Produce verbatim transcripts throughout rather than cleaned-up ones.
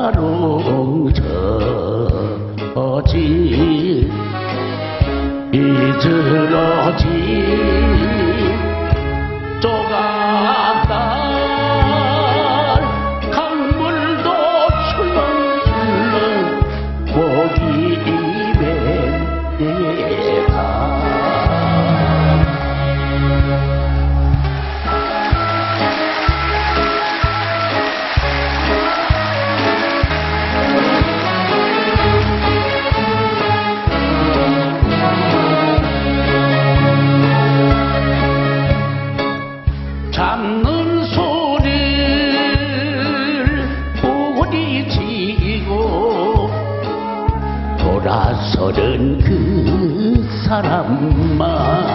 가롱저지 이들어진 조각날 강물도 술렁술렁 고기 뱉내가 잡는 소리를 부딪히고 돌아서는 그 사람만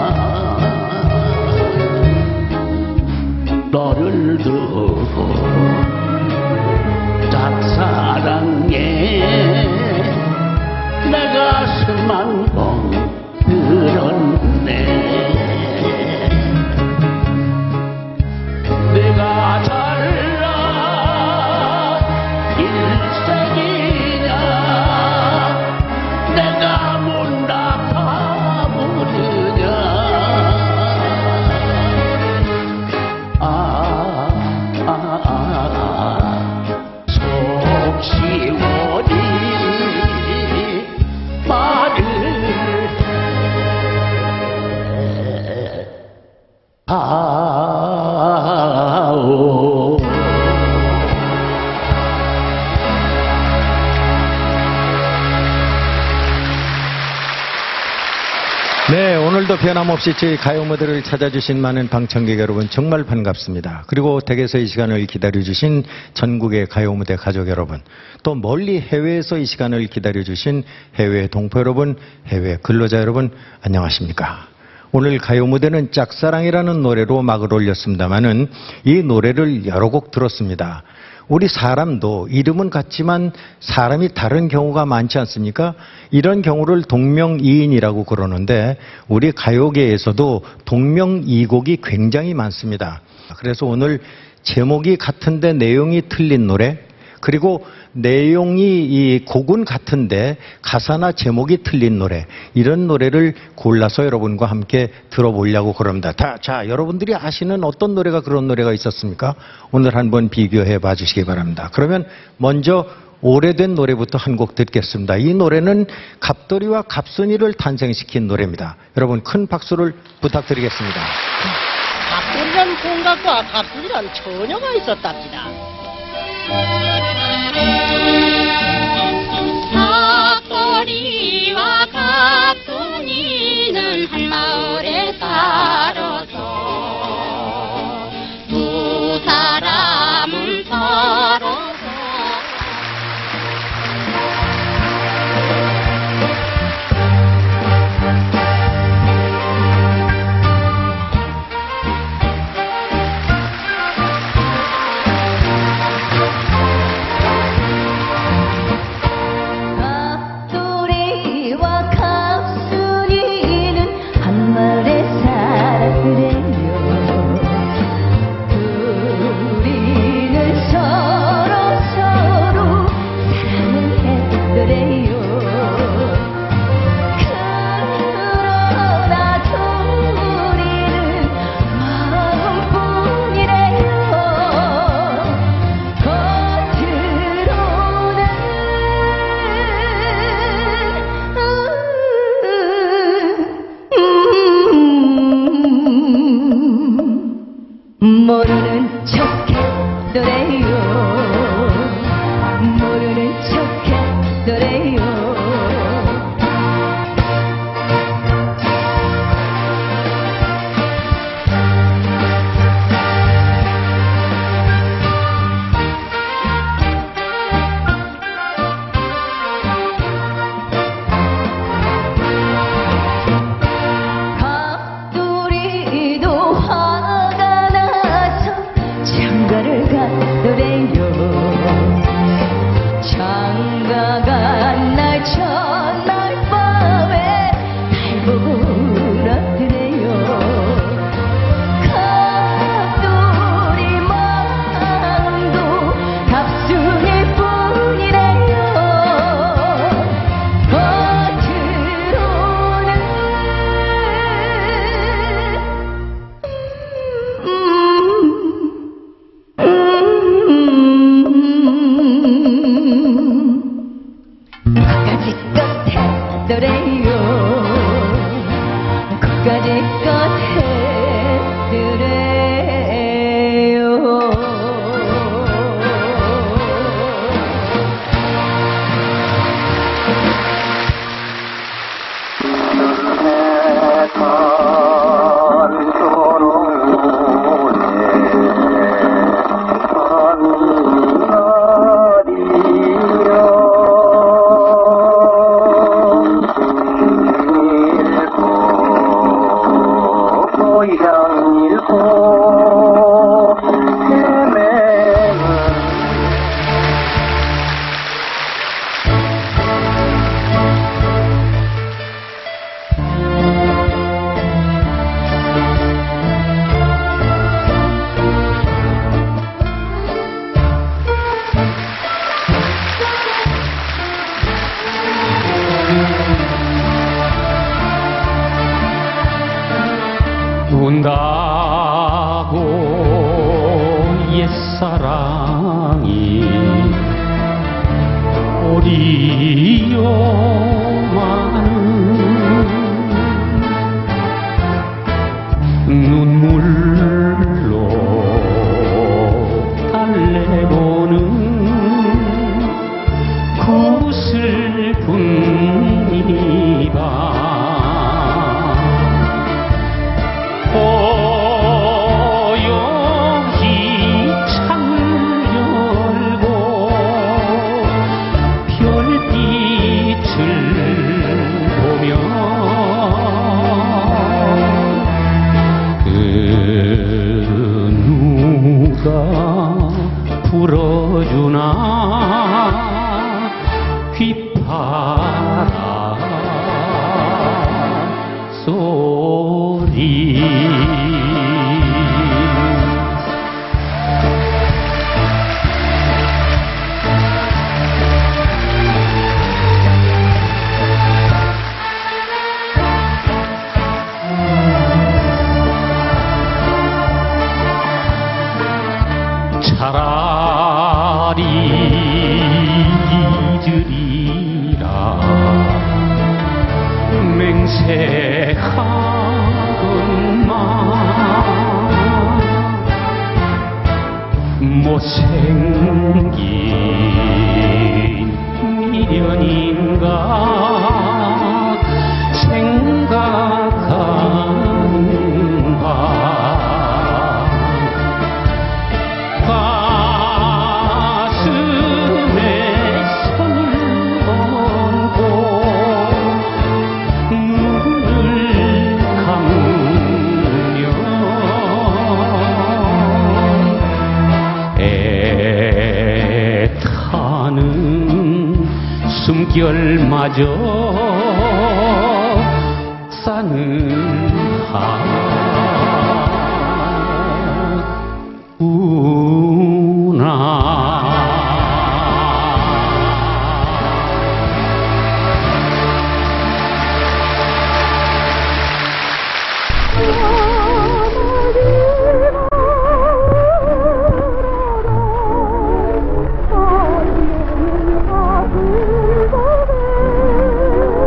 너를 두고 짝사랑에 내 가슴만 멍들었네. 내가 잘난 일생이냐 내가 못나 바보느냐 아, 아, 아, 속 시원히 말을 하오. 네, 오늘도 변함없이 저희 가요 무대를 찾아주신 많은 방청객 여러분 정말 반갑습니다. 그리고 댁에서 이 시간을 기다려주신 전국의 가요 무대 가족 여러분, 또 멀리 해외에서 이 시간을 기다려주신 해외 동포 여러분, 해외 근로자 여러분, 안녕하십니까? 오늘 가요 무대는 짝사랑이라는 노래로 막을 올렸습니다마는 이 노래를 여러 곡 들었습니다. 우리 사람도 이름은 같지만 사람이 다른 경우가 많지 않습니까? 이런 경우를 동명이인이라고 그러는데 우리 가요계에서도 동명이곡이 굉장히 많습니다. 그래서 오늘 제목이 같은데 내용이 틀린 노래, 그리고 내용이 이 곡은 같은데 가사나 제목이 틀린 노래, 이런 노래를 골라서 여러분과 함께 들어보려고 그럽니다. 다, 자, 여러분들이 아시는 어떤 노래가 그런 노래가 있었습니까? 오늘 한번 비교해 봐 주시기 바랍니다. 그러면 먼저 오래된 노래부터 한 곡 듣겠습니다. 이 노래는 갑돌이와 갑순이를 탄생시킨 노래입니다. 여러분 큰 박수를 부탁드리겠습니다. 갑돌이라는 총각과 갑순이라는 처녀가 있었답니다. 갑돌이와 갑순이는 한 마을에 살아서 두 사람은 서로 갑돌이와 갑순이는 한 마을에 정 잃고 헤매는 운다고 옛사랑이 오리요마는 눈물로 달래보는 그 슬픈 이밤 고요히 창을 열고 별빛을 보며 그 누가 불어주나 귓바람 소리 차라리 잊으리라 맹세하건만 못생긴 미련인가 생각하는 밤 가슴에 손을 얹고 눈을 감으며 애타는 숨결마저 싸는 하구나. 아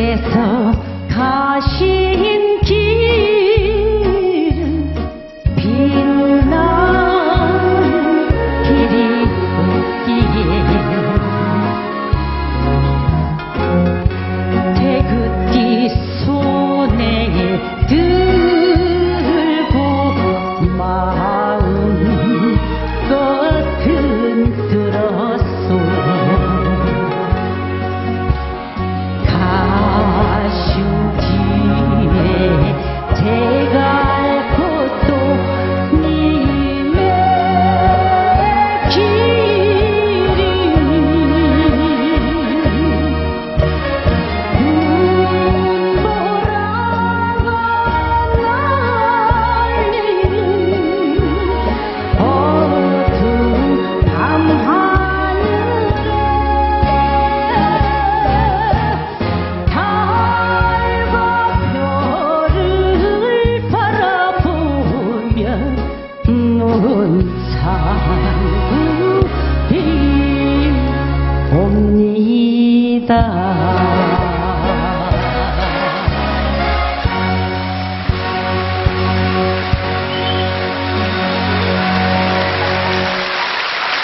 주께서 가신 길은 빛나는 길이 없기에 태극기 손에 들고 마음 것은 들었소. 가신 뒤에 제가 알 것도 님의 길이 눈보라가 날리는 어두운 밤하늘에 달과 별을 바라보면 눈산구이 옵니다.